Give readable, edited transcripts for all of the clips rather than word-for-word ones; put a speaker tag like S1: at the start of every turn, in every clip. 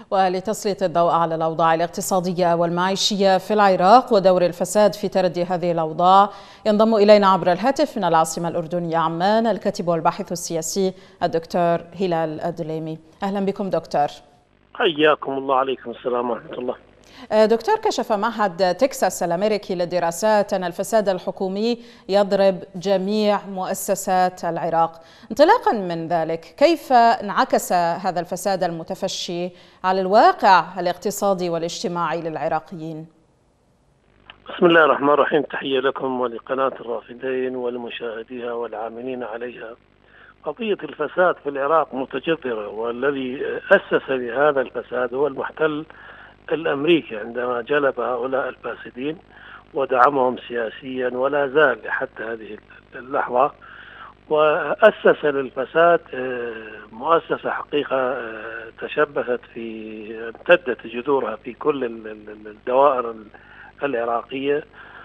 S1: ولتسليط الضوء على الأوضاع الاقتصادية والمعيشية في العراق ودور الفساد في تردي هذه الأوضاع، ينضم إلينا عبر الهاتف من العاصمة الأردنية عمان الكاتب والباحث السياسي الدكتور هلال الدليمي. أهلا بكم دكتور.
S2: حياكم الله. عليكم السلام ورحمة الله.
S1: دكتور، كشف معهد تكساس الأمريكي للدراسات أن الفساد الحكومي يضرب جميع مؤسسات العراق. انطلاقا من ذلك، كيف انعكس هذا الفساد المتفشي على الواقع الاقتصادي والاجتماعي للعراقيين؟
S2: بسم الله الرحمن الرحيم. تحية لكم ولقناة الرافدين ولمشاهديها والعاملين عليها. قضية الفساد في العراق متجذرة، والذي أسس لهذا الفساد هو المحتل الأمريكي عندما جلب هؤلاء الفاسدين ودعمهم سياسيا ولا زال لحد هذه اللحظة. وأسس للفساد مؤسسة حقيقة تشبثت امتدت جذورها في كل الدوائر العراقية،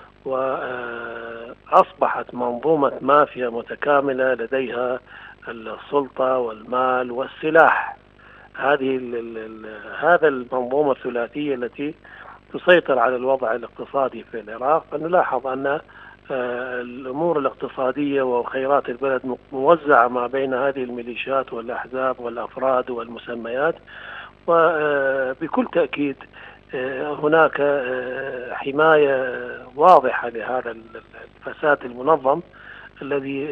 S2: وأصبحت منظومة مافيا متكاملة لديها السلطة والمال والسلاح. هذا المنظومة الثلاثية التي تسيطر على الوضع الاقتصادي في العراق. فنلاحظ أن الأمور الاقتصادية وخيرات البلد موزعة ما بين هذه الميليشيات والأحزاب والأفراد والمسميات، وبكل تأكيد هناك حماية واضحة لهذا الفساد المنظم الذي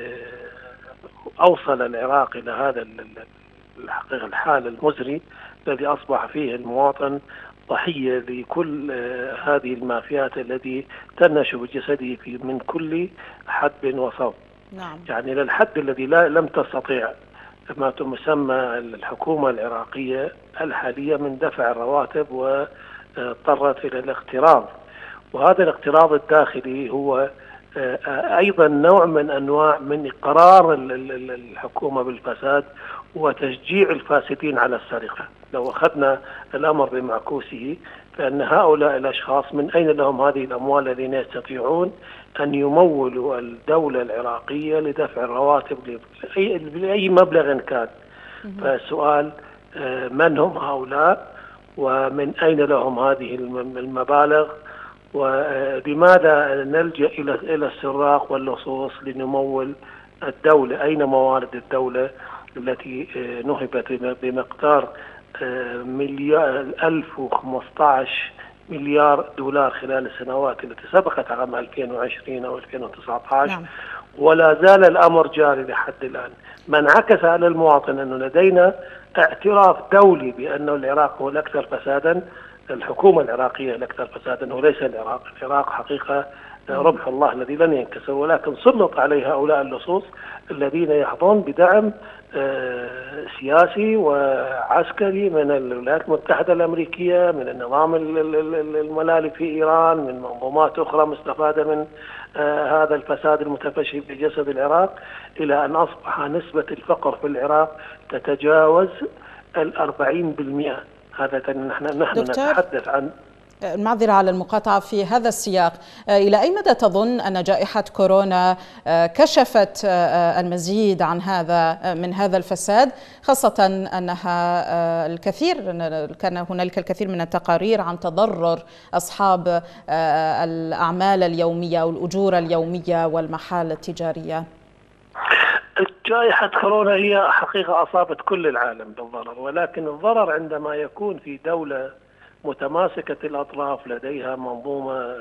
S2: أوصل العراق إلى هذا الحقيقة الحال المزري الذي أصبح فيه المواطن ضحية لكل هذه المافيات التي تنشب بجسده من كل حدب وصوب.
S1: نعم.
S2: يعني للحد الذي لم تستطيع ما تسمى الحكومة العراقية الحالية من دفع الرواتب، واضطرت إلى الاقتراض. وهذا الاقتراض الداخلي هو أيضا نوع من أنواع من إقرار الحكومة بالفساد وتشجيع الفاسدين على السرقة. لو أخذنا الأمر بمعكوسه، فإن هؤلاء الأشخاص من أين لهم هذه الأموال الذين يستطيعون أن يمولوا الدولة العراقية لدفع الرواتب بأي مبلغ كان؟ فالسؤال من هم هؤلاء ومن أين لهم هذه المبالغ، ولماذا نلجأ إلى السراق واللصوص لنمول الدولة؟ أين موارد الدولة التي نهبت بمقدار 1015 مليار دولار خلال السنوات التي سبقت عام 2020 أو 2019؟
S1: نعم.
S2: ولا زال الأمر جاري لحد الآن. ما انعكس على المواطن أنه لدينا اعتراف دولي بأن العراق هو الأكثر فسادا، الحكومة العراقية الأكثر فسادا وليس العراق. العراق حقيقة ربح الله الذي لن ينكسر، ولكن سلط عليه هؤلاء اللصوص الذين يحظون بدعم سياسي وعسكري من الولايات المتحدة الأمريكية، من النظام الملالي في إيران، من منظومات أخرى مستفادة من هذا الفساد المتفشي في جسد العراق، إلى أن أصبح نسبة الفقر في العراق تتجاوز 40%. هذا نحن نتحدث عن
S1: المعذرة على المقاطعة في هذا السياق. إلى أي مدى تظن أن جائحة كورونا كشفت المزيد عن من هذا الفساد، خاصة أنها كان هنالك الكثير من التقارير عن تضرر أصحاب الأعمال اليومية والأجور اليومية والمحال التجارية؟
S2: جائحة كورونا هي حقيقة أصابت كل العالم بالضرر، ولكن الضرر عندما يكون في دولة متماسكة الأطراف، لديها منظومة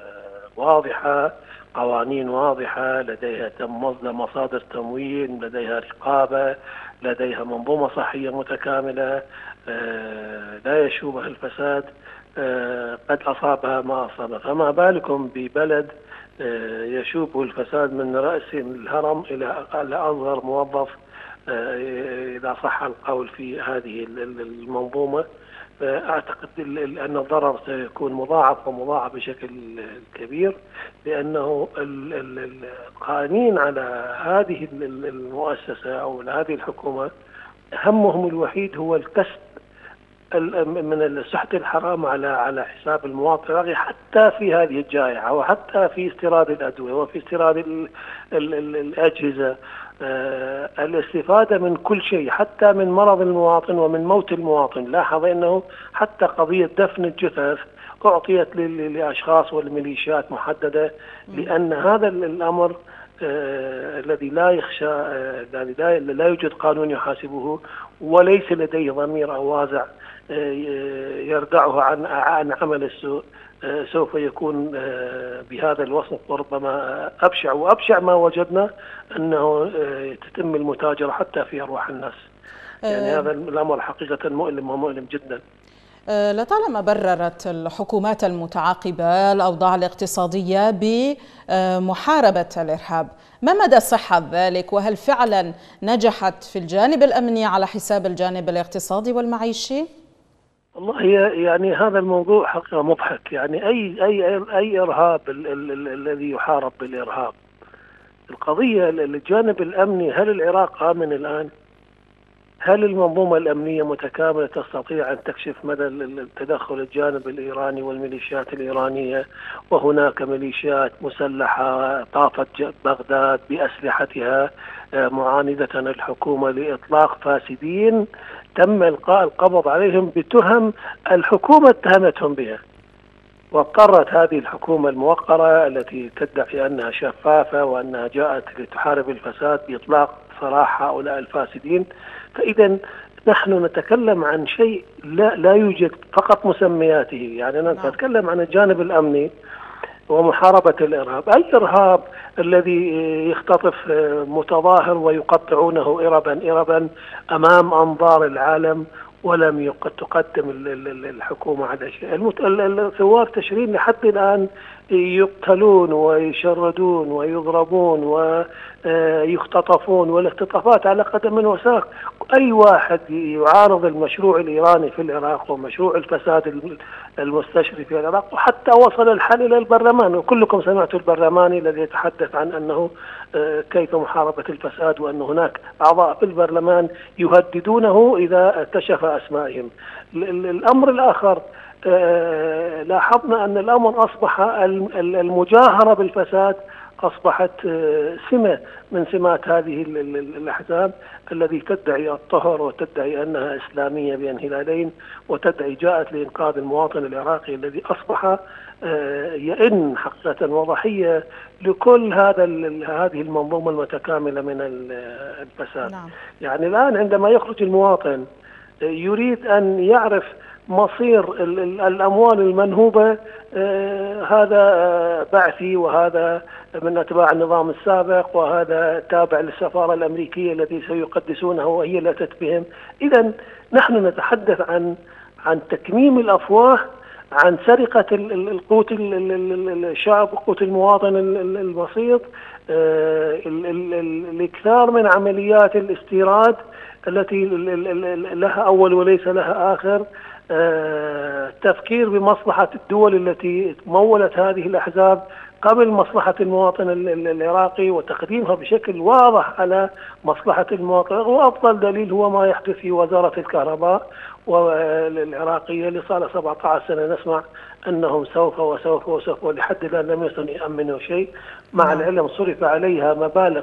S2: واضحة، قوانين واضحة، لديها مصادر تمويل، لديها رقابة، لديها منظومة صحية متكاملة، لا يشوبها الفساد، قد أصابها ما أصابها. فما بالكم ببلد يشوبه الفساد من رأس الهرم إلى أصغر موظف، إذا صح القول في هذه المنظومة. أعتقد أن الضرر سيكون مضاعف ومضاعف بشكل كبير، لأنه القائمين على هذه المؤسسة أو هذه الحكومة همهم الوحيد هو الكسب من سحت الحرام على حساب المواطن، حتى في هذه الجائحة، وحتى في استيراد الأدوية وفي استيراد الأجهزة الاستفادة من كل شيء، حتى من مرض المواطن ومن موت المواطن. لاحظ أنه حتى قضية دفن الجثث أعطيت لأشخاص والميليشيات محددة، لأن هذا الأمر الذي لا يخشى، لا يوجد قانون يحاسبه، وليس لديه ضمير أو وازع يردعه عن عمل السوء، سوف يكون بهذا الوصف، وربما أبشع وأبشع ما وجدنا أنه تتم المتاجرة حتى في أرواح الناس. يعني هذا الأمر حقيقة مؤلم ومؤلم جدا.
S1: لطالما بررت الحكومات المتعاقبة الأوضاع الاقتصادية بمحاربة الإرهاب، ما مدى صحة ذلك؟ وهل فعلا نجحت في الجانب الأمني على حساب الجانب الاقتصادي والمعيشي؟
S2: والله يعني هذا الموضوع حقيقة مضحك. يعني أي إرهاب الذي يحارب بالإرهاب. القضية الجانب الأمني، هل العراق آمن الآن؟ هل المنظومة الأمنية متكاملة تستطيع أن تكشف مدى التدخل الجانب الإيراني والميليشيات الإيرانية؟ وهناك ميليشيات مسلحة طافت بغداد بأسلحتها معاندة الحكومة لإطلاق فاسدين تم إلقاء القبض عليهم بتهم الحكومة اتهمتهم بها. واضطرت هذه الحكومة الموقرة التي تدعي أنها شفافة وأنها جاءت لتحارب الفساد بإطلاق سراح هؤلاء الفاسدين. فإذا نحن نتكلم عن شيء لا يوجد، فقط مسمياته. يعني أنا نتكلم عن الجانب الأمني ومحاربة الإرهاب. الإرهاب الذي يختطف متظاهر ويقطعونه إربا أمام أنظار العالم، ولم تقدم الحكومة على شيء. الثوار تشرين لحد الآن يقتلون ويشردون ويضربون ويختطفون، والاختطافات على قدم وساق. أي واحد يعارض المشروع الإيراني في العراق ومشروع الفساد المستشري في العراق، وحتى وصل الحال إلى البرلمان، وكلكم سمعتوا البرلماني الذي يتحدث عن أنه كيف محاربة الفساد، وأن هناك أعضاء في البرلمان يهددونه إذا كشف أسمائهم. الأمر الآخر، لاحظنا أن الأمر أصبح المجاهرة بالفساد أصبحت سمة من سمات هذه الأحزاب التي تدعي الطهر وتدعي أنها إسلامية بين هلالين، وتدعي جاءت لإنقاذ المواطن العراقي الذي أصبح يئن حقيقة وضحية لكل هذه المنظومة المتكاملة من الفساد.
S1: نعم.
S2: يعني الآن عندما يخرج المواطن يريد أن يعرف مصير الأموال المنهوبة، هذا بعثي وهذا من أتباع النظام السابق وهذا تابع للسفارة الأمريكية التي سيقدسونه وهي لا تتبهم. إذن نحن نتحدث عن تكميم الأفواه، عن سرقة القوت الشعب وقوت المواطن البسيط، الإكثار من عمليات الاستيراد التي لها أول وليس لها آخر، التفكير بمصلحة الدول التي مولت هذه الأحزاب قبل مصلحة المواطن العراقي، وتقديمها بشكل واضح على مصلحة المواطن. وأفضل دليل هو ما يحدث في وزارة الكهرباء العراقية اللي صار 17 سنة نسمع أنهم سوف وسوف وسوف، ولحد الآن لم يصل يأمنوا شيء. مع العلم صرف عليها مبالغ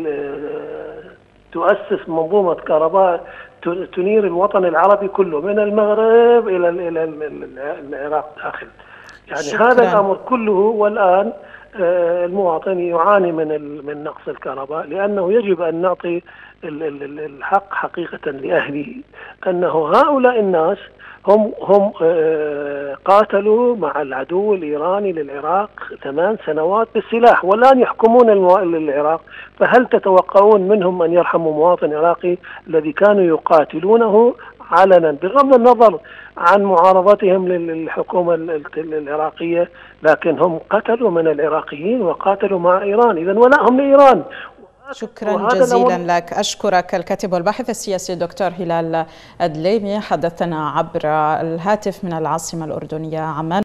S2: تؤسس منظومة كهرباء تنير الوطن العربي كله من المغرب إلى العراق داخل. يعني
S1: شكرا.
S2: هذا الأمر كله، والآن المواطن يعاني من نقص الكهرباء، لأنه يجب أن نعطي الحق حقيقة لأهله، أنه هؤلاء الناس هم قاتلوا مع العدو الإيراني للعراق 8 سنوات بالسلاح، والآن يحكمون العراق. فهل تتوقعون منهم أن يرحموا مواطن عراقي الذي كانوا يقاتلونه علنا بغض النظر عن معارضتهم للحكومة العراقية؟ لكن هم قتلوا من العراقيين وقاتلوا مع إيران، إذن ولاهم لإيران.
S1: شكرا جزيلا لك. أشكرك الكاتب والباحث السياسي الدكتور هلال الدليمي، حدثنا عبر الهاتف من العاصمة الأردنية عمان.